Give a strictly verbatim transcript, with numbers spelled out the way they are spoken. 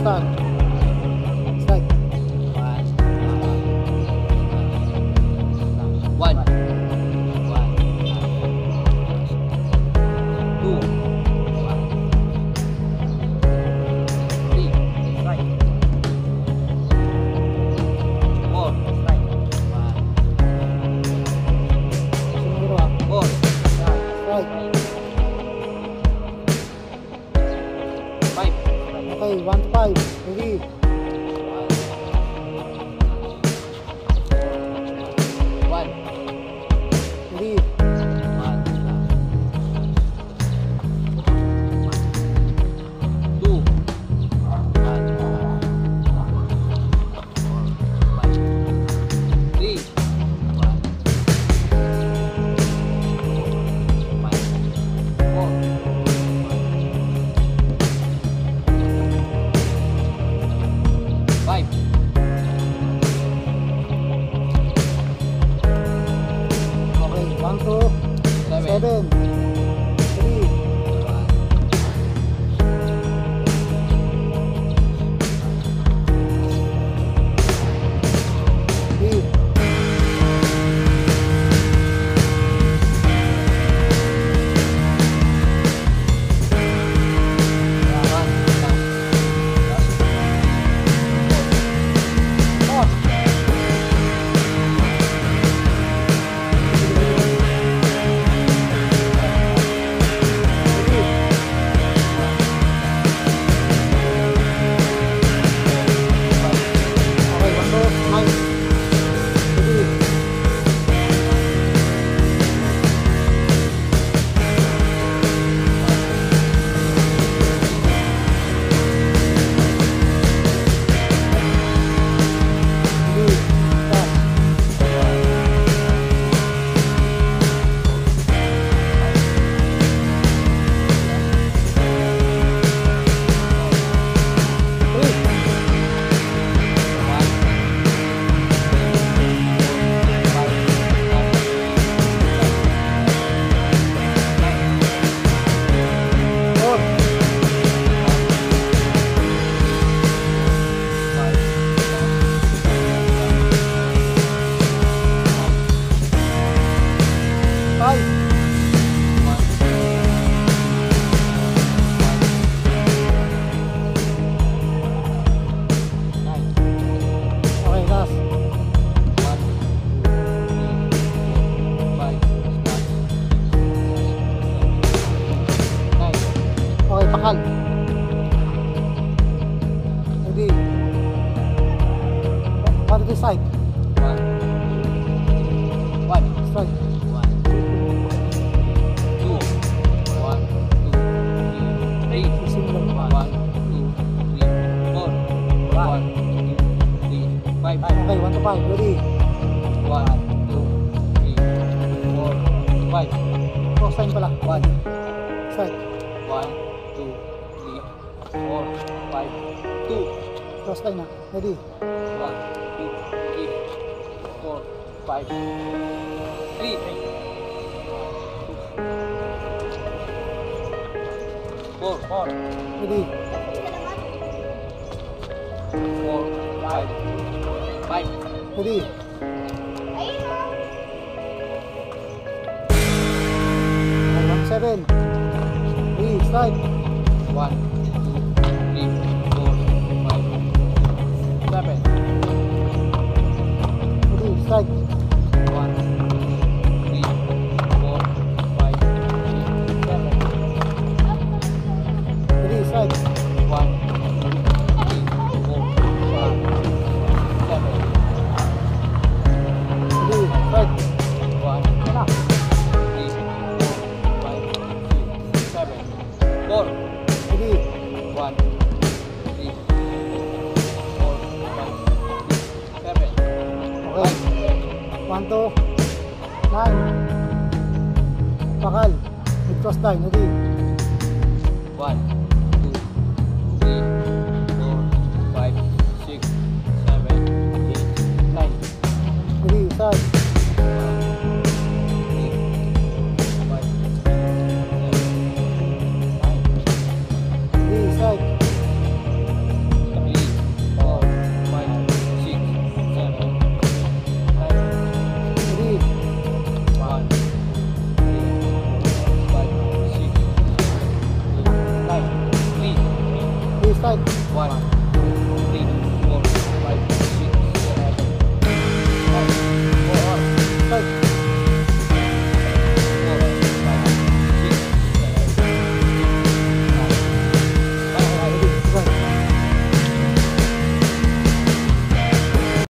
start. Strike. One. One. Two. Three. Strike. Four. Strike. One. Sumuro ah. Four. Strike. Five. Okay, one to five. Ready. One. Ready. One. Two. One. Three. One. Four. Five. Okay, one to Seven. seven. Ready. Ready. Four. Ready. Okay, one to nine. Ready. Ready. Start. Three. Four. Five. Okay, last. Okay, pakal. Ready. One to the side. Strike. Okay, one to five. Ready. Cross line pala. One. Strike. One, two, three, four, five, two. Cross line na. Ready. One, two, three, four, five, three. Four, four, Ready. four, five, five. Ready. Okay, one to seven. Ready. Strike. One, two, three, four, five, seven. Ready. Strike. One, three, four, five, six, seven. Ready. Strike. One, two, three, four, five, seven. Ready. Strike. One, Yan na. three, four, five, six, seven. Four. Ready. One, three, four, five, six, seven. Okay. One to nine. Pakal. With cross line. Ready. One, two, three, four, five, six, seven, eight, nine. Ready. Start. One, two, three, five, seven, nine. Ready. Strike. start. One, two, three, four,